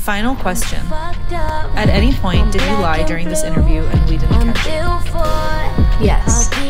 Final question. At any point did you lie during this interview and we didn't catch it? Yes.